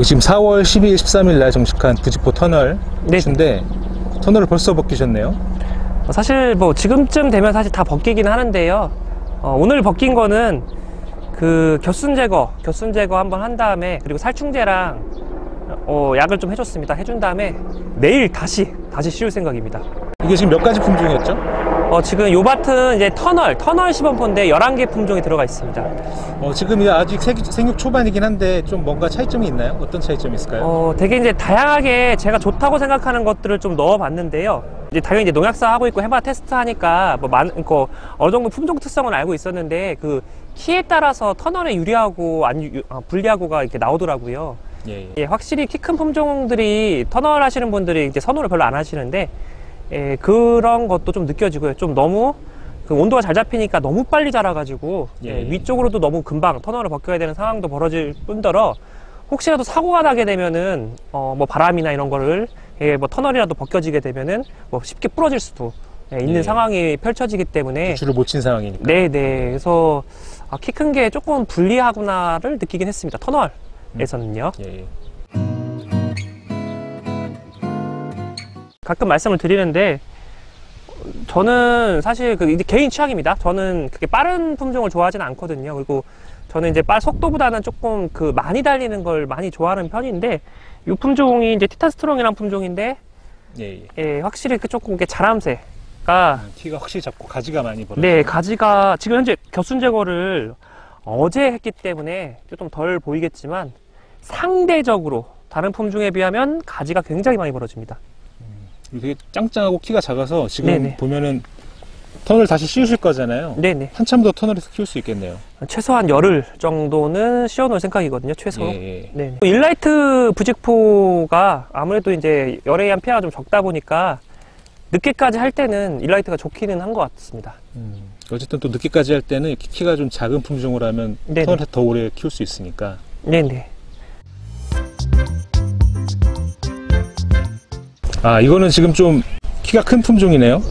여기 지금 4월 12일, 13일 날 정식한 부직포 터널 인데 터널을 벌써 벗기셨네요. 사실 뭐 지금쯤 되면 사실 다 벗기긴 하는데요. 오늘 벗긴 거는 그 겨순 제거 한번 한 다음에, 그리고 살충제랑 약을 좀 해줬습니다. 해준 다음에 내일 다시 씌울 생각입니다. 이게 지금 몇 가지 품종이었죠? 지금 요 밭은 이제 터널 시범포인데 11개 품종이 들어가 있습니다. 지금 아직 생육 초반이긴 한데 좀 뭔가 차이점이 있나요? 어떤 차이점이 있을까요? 되게 이제 다양하게 제가 좋다고 생각하는 것들을 좀 넣어봤는데요. 이제 당연히 이제 농약사 하고 있고 해마 테스트 하니까 어느 정도 품종 특성은 알고 있었는데, 그 키에 따라서 터널에 유리하고 불리하고가 이렇게 나오더라고요. 예, 확실히 키 큰 품종들이 터널 하시는 분들이 이제 선호를 별로 안 하시는데, 그런 것도 좀 느껴지고요. 좀 너무 그 온도가 잘 잡히니까 너무 빨리 자라가지고 위쪽으로도 너무 금방 터널을 벗겨야 되는 상황도 벌어질 뿐더러, 혹시라도 사고가 나게 되면은 뭐 바람이나 이런 거를 뭐 터널이라도 벗겨지게 되면은 뭐 쉽게 부러질 수도 있는 상황이 펼쳐지기 때문에 줄을 못 친 상황이니까. 네네. 그래서 키 큰 게 조금 불리하구나를 느끼긴 했습니다. 터널에서는요. 가끔 말씀을 드리는데, 저는 사실 이제 개인 취향입니다. 저는 그렇게 빠른 품종을 좋아하지는 않거든요. 그리고 저는 이제 속도보다는 조금 많이 달리는 걸 많이 좋아하는 편인데, 이 품종이 이제 티타스트롱이라는 품종인데, 확실히 조금 자람새가 키가 확실히 작고 가지가 많이 벌어요. 네, 가지가 지금 현재 겨순 제거를 어제 했기 때문에 좀 덜 보이겠지만, 상대적으로 다른 품종에 비하면 가지가 굉장히 많이 벌어집니다. 되게 짱짱하고 키가 작아서 지금 보면은 터널 다시 씌우실 거잖아요. 한참 더 터널에서 키울 수 있겠네요. 최소한 열흘 정도는 씌워 놓을 생각이거든요, 최소. 일라이트 부직포가 아무래도 이제 열에 의한 피해가 좀 적다 보니까 늦게까지 할 때는 일라이트가 좋기는 한 것 같습니다. 어쨌든 또 늦게까지 할 때는 키가 좀 작은 품종으로 하면 터널에 더 오래 키울 수 있으니까. 이거는 지금 좀 키가 큰 품종이네요.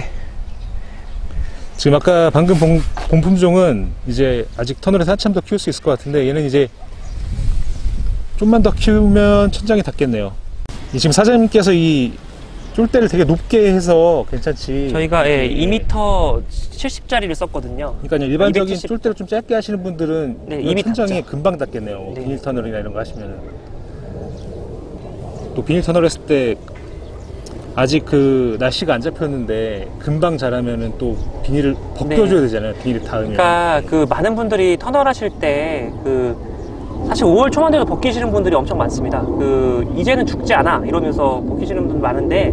지금 아까 방금 본 품종은 이제 아직 터널에서 한참 더 키울 수 있을 것 같은데, 얘는 이제 좀만 더 키우면 천장이 닿겠네요. 지금 사장님께서 이 쫄대를 되게 높게 해서 괜찮지. 저희가 2m 70짜리를 썼거든요. 그러니까 일반적인 270... 쫄대를 좀 짧게 하시는 분들은 천장이 닿죠. 금방 닿겠네요. 비닐 터널이나 이런 거 하시면은. 또 비닐 터널 했을 때 아직 날씨가 안 잡혔는데 금방 자라면은 또 비닐을 벗겨줘야 되잖아요. 비닐이 닿으면. 그러니까 많은 분들이 터널 하실 때 사실 5월 초만 돼도 벗기시는 분들이 엄청 많습니다. 이제는 죽지 않아 이러면서 벗기시는 분들 많은데,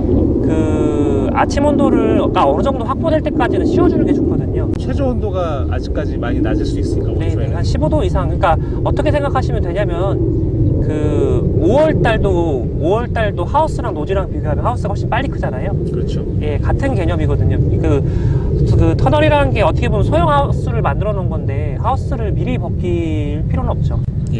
아침 온도를 어느 정도 확보될 때까지는 씌워주는 게 좋거든요. 최저 온도가 아직까지 많이 낮을 수 있으니까. 한 15도 이상. 그러니까 어떻게 생각하시면 되냐면, 5월달도 하우스랑 노지랑 비교하면 하우스가 훨씬 빨리 크잖아요. 그렇죠. 같은 개념이거든요. 터널이라는 게 어떻게 보면 소형 하우스를 만들어 놓은 건데, 하우스를 미리 벗길 필요는 없죠.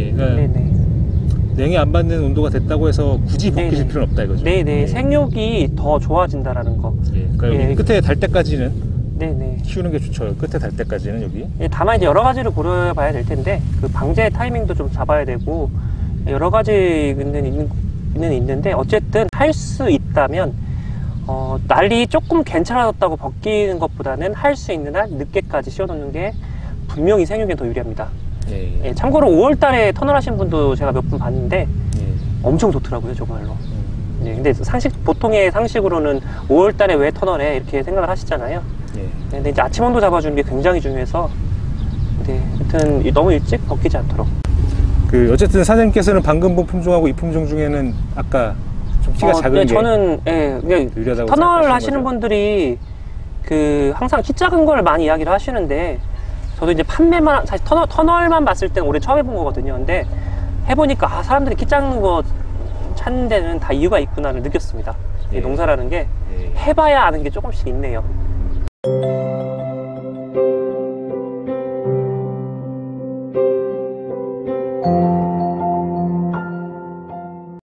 냉해 안 받는 온도가 됐다고 해서 굳이 벗기실 필요는 없다 이거죠. 생육이 더 좋아진다라는 거. 그러니까 여기 끝에 달 때까지는 키우는 게 좋죠. 끝에 달 때까지는 여기. 다만 이제 여러 가지를 고려해 봐야 될 텐데, 방제 타이밍도 좀 잡아야 되고, 여러 가지는 있는데, 어쨌든 할 수 있다면 날이 조금 괜찮아졌다고 벗기는 것보다는 할 수 있는 한 늦게까지 씌워놓는 게 분명히 생육에 더 유리합니다. 참고로 5월달에 터널 하신 분도 제가 몇 분 봤는데 엄청 좋더라고요, 정말로. 근데 보통의 상식으로는 5월달에 왜 터널해 이렇게 생각을 하시잖아요. 근데 이제 아침 온도 잡아주는 게 굉장히 중요해서, 하여튼 너무 일찍 벗기지 않도록. 어쨌든 사장님께서는 방금 본 품종하고 이 품종 중에는 아까 좀 키가 작은 게 저는 유리하다고 터널 하시는 분들이 항상 키 작은 걸 많이 이야기를 하시는데, 저도 이제 판매만, 사실 터널만 봤을 때는 올해 처음 해본 거거든요. 근데 해보니까 사람들이 키 작은 거 찾는 데는 다 이유가 있구나를 느꼈습니다. 농사라는 게 해봐야 아는 게 조금씩 있네요.